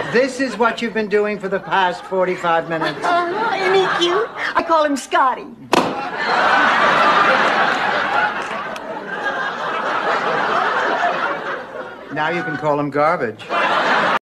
This is what you've been doing for the past 45 minutes. Isn't he cute? I call him Scotty. Now you can call him garbage.